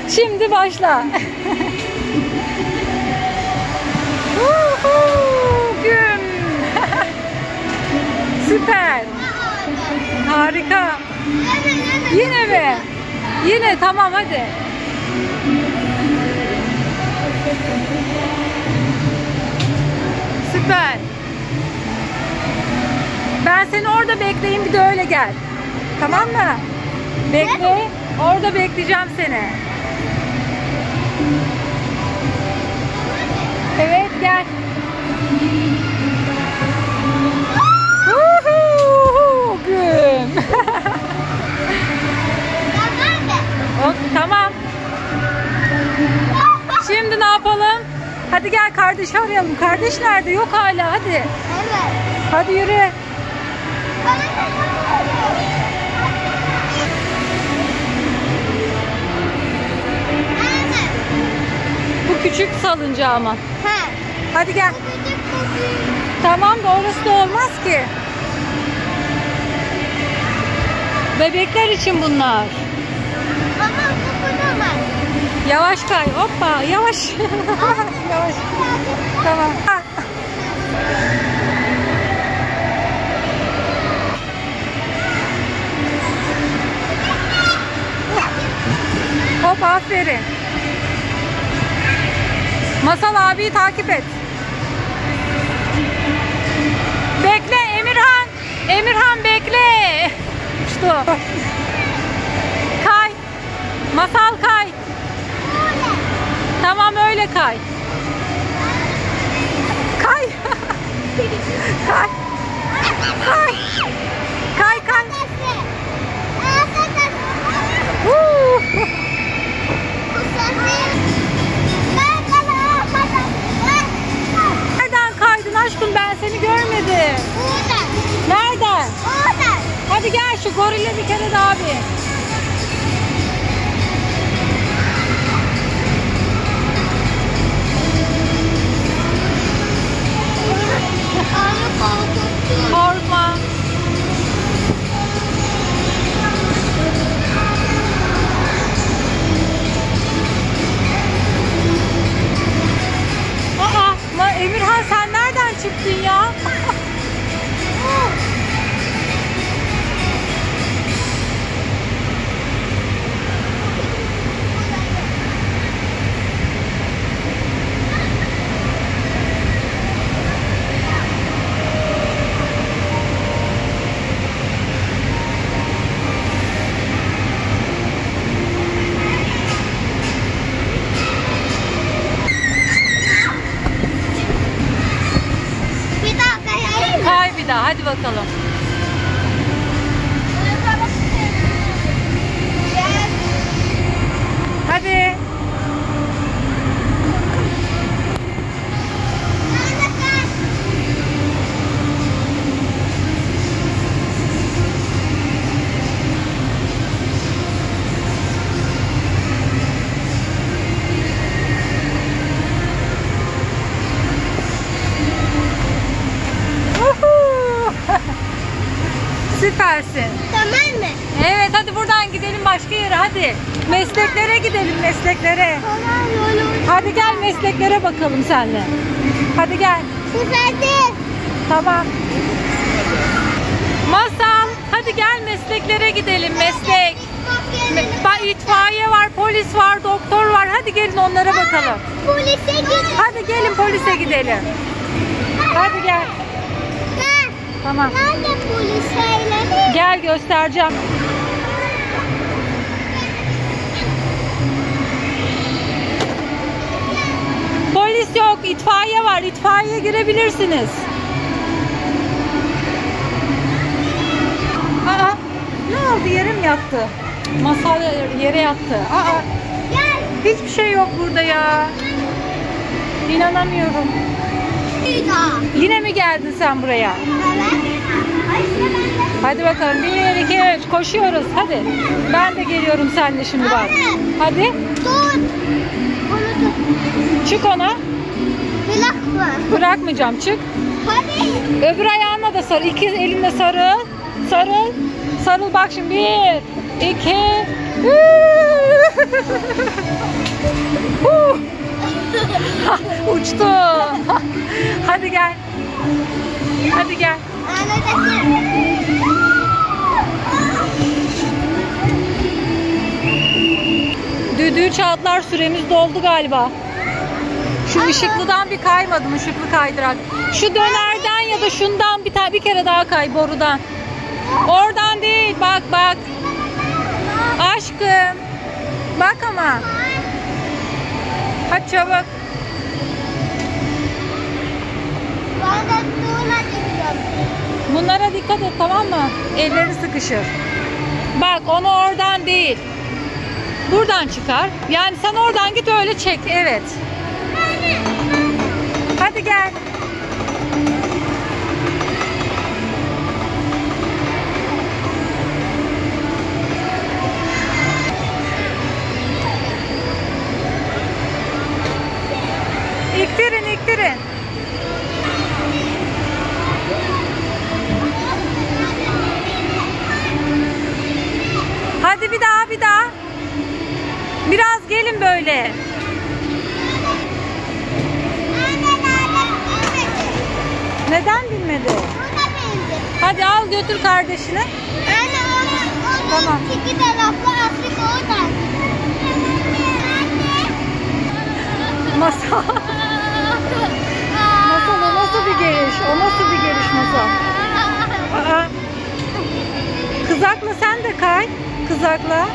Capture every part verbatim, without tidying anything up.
Şimdi başla. Güm. Süper. Harika. Yine mi? Yine tamam hadi. Süper. Ben seni orada bekleyeyim, bir de öyle gel. Tamam mı? Bekle. Orada bekleyeceğim seni. Evet gel. Güm. Tamam. Şimdi ne yapalım? Hadi gel kardeşi arayalım. Kardeş nerede? Yok hala. Hadi. Evet. Hadi yürü. Bu küçük salıncağı ama. He. Hadi gel. Tamam da orası da olmaz ki. Bebekler için bunlar. Ama bu burada var. Yavaş kay. Hoppa. Yavaş. Yavaş. Tamam. Hop aferin. Masal abiyi takip et. Bekle Emirhan. Emirhan bekle. İşte o. Kay. Masal kay. Tamam öyle kay. Kay. Kay. Kay. Kay kay. Woo. Nereden kaydın aşkım, ben seni görmedim. Oradan. Nereden? Oradan. Hadi gel şu gorille bir kere daha bir. Korkma. Aa, Emirhan sen nereden çıktın ya? Kay bir daha, hadi bakalım. Hadi. Süpersin. Tamam mı? Evet hadi buradan gidelim başka yere, hadi. Mesleklere gidelim, mesleklere. Tamam yolu. Hadi gel mesleklere bakalım seninle. Hadi gel. Süperdi. Tamam. Masal hadi gel mesleklere gidelim, meslek. Bak itfaiye var, polis var, doktor var. Hadi gelin onlara bakalım. Polise gidelim. Hadi gelin polise gidelim. Hadi gel. Tamam. Nerede polis şeyleri? Gel göstereceğim. Polis yok, itfaiye var. İtfaiyeye girebilirsiniz. Aa, ne oldu? Yere mi yattı? Masal yere yattı. Aa, Gel. hiçbir şey yok burada ya. İnanamıyorum. Bir daha. Yine mi geldin sen buraya? Evet. Hadi bakalım. Bir, iki, üç. Koşuyoruz. Hadi. Ben de geliyorum seninle şimdi bak. Hadi. Dur. Onu tut. Çık ona. Bırakma. Bırakmayacağım. Çık. Hadi. Öbür ayağına da sarıl. İki elinle sarıl. Sarıl. Sarıl bak şimdi. Bir, iki. Düdüğü çaldılar, süremiz doldu galiba. Şu ışıklıdan bir kaymadım, ışıklı kaydırak. Şu dönerden ya da şundan bir tane bir kere daha kay, borudan. Oradan değil, bak bak. Aşkım. Bak ama. Hadi çabuk. Bunlara dikkat et, tamam mı? Elleri sıkışır. Bak, onu oradan değil. Buradan çıkar. Yani sen oradan git, öyle çek. Evet. Hadi gel. İktirin, iktirin. Hadi bir daha, bir daha. Biraz gelin böyle. Neden bilmedi? Hadi al götür kardeşine. Anne onun, onun Tamam. iki taraflı aslık orada. Masal. Masal, o nasıl bir geliş? O nasıl bir geliş Masal? Aa. Kızakla sen de kay. Kızakla.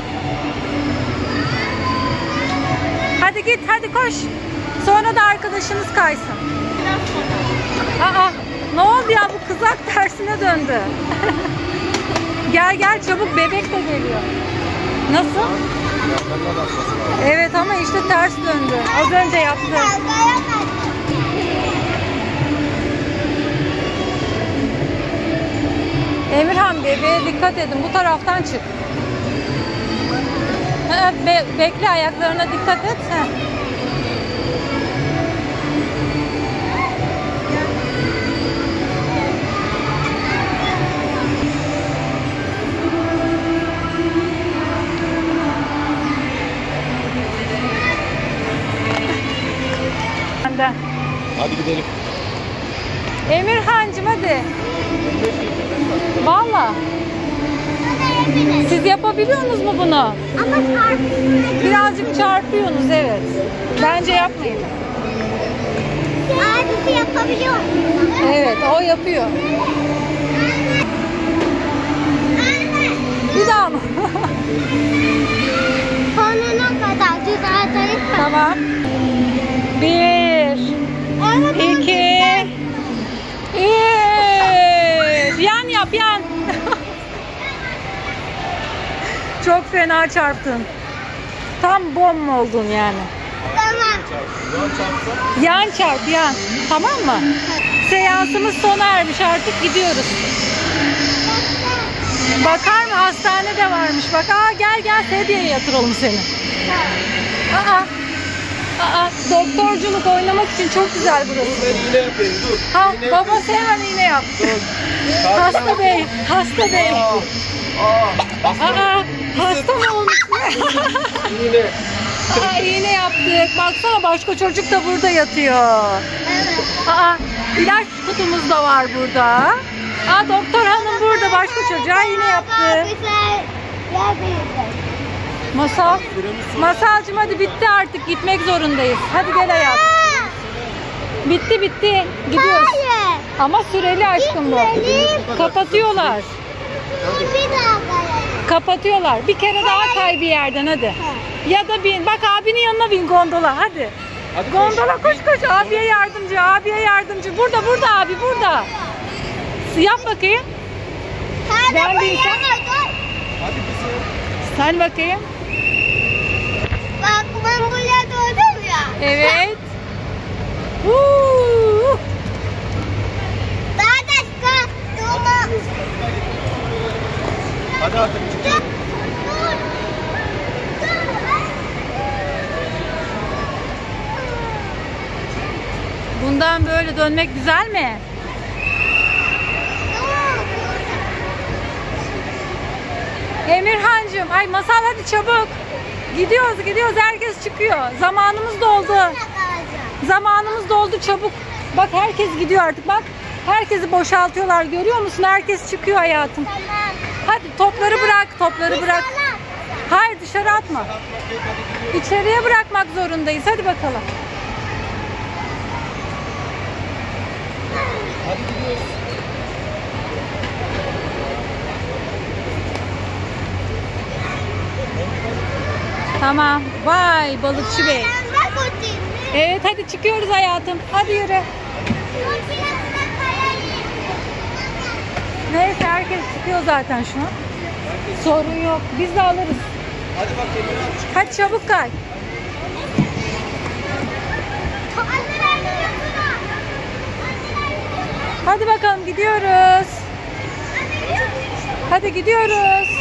Hadi git, hadi koş. Sonra da arkadaşınız kaysın. Aa, ne oldu ya, bu kızak tersine döndü. Gel gel çabuk, bebek de geliyor. Nasıl? Evet ama işte ters döndü. Az önce yaptı. Emirhan, bebeğe dikkat edin. Bu taraftan çık. Ha, be bekle, ayaklarına dikkat et. Ha. Hadi gidelim. Emirhancığım hadi. Valla. Siz yapabiliyorsunuz mu bunu? Ama çarpıyor. Birazcık çarpıyorsunuz, evet. Bence yapmayın. Abisi yapabiliyor musun? Evet, o yapıyor. Anne. Bir daha mı? Sonuna kadar düzeltelim. Tamam. Bir, iki, üç. Yan yap, yan. Çok fena çarptın. Tam bom oldun yani. Tamam. Yan çarp, yan. Tamam mı? Seansımız sona ermiş, artık gidiyoruz. Bakar mı? Hastane de varmış. Bak, aa, gel gel sedyeye yatıralım seni. Aa, aa, doktorculuk oynamak için çok güzel burası. Dur ben iğne yapayım, dur. Ha, İğne baba yapayım. hemen iğne yap. Dur. Hasta bey, hasta bey. Aa, aa, Aa, hasta mı olmuş? iğne. Aa, iğne yaptık. Baksana, başka çocuk da burada yatıyor. Evet. Aa, ilaç kutumuz da var burada. Aa, doktor hanım burada, başka çocuğa iğne yaptı. Masal, Masalcığım hadi bitti artık, gitmek zorundayız. Hadi gel hayatım. Bitti bitti, gidiyoruz. Hayır. Ama süreli aşkım bu. Gitmeyelim. Kapatıyorlar. Bir daha kayalım. Kapatıyorlar. Bir kere daha kay bir yerden hadi. Ya da bin. Bak, abinin yanına bin gondola hadi. Hadi koş. Gondola koş koş. Abiye yardımcı, abiye yardımcı. Burada burada abi, burada. Yap bakayım. Hadi Ben bu bir insan- yana dur. Hadi kızım. Sen bakayım. Bak ben buraya durdum ya. Evet. Huu. Daha da çıkar. Durma. Hadi artık çık. Dur. Dur. Bundan böyle dönmek güzel mi? Emirhancığım, ay Masal hadi çabuk. Gidiyoruz gidiyoruz, herkes çıkıyor. Zamanımız doldu. Zamanımız doldu, çabuk. Bak, herkes gidiyor artık, bak. Herkesi boşaltıyorlar, görüyor musun? Herkes çıkıyor hayatım. Tamam. Hadi topları bırak, topları bırak. Hayır, dışarı atma. Atmak yok, hadi gidiyoruz. İçeriye bırakmak zorundayız. Hadi bakalım. Hadi gidiyoruz. Tamam. Vay balıkçı bey. Ben de kurtayım. Evet hadi çıkıyoruz hayatım. Hadi yürü. Dur biraz kayayım. Neyse herkes çıkıyor zaten şu an. Sorun yok. Biz de alırız. Hadi bak Emine abi çık. Hadi çabuk kay. Anneler gidiyorlar. Anneler gidiyorlar. Hadi bakalım gidiyoruz. Anne gidiyor. Hadi gidiyoruz.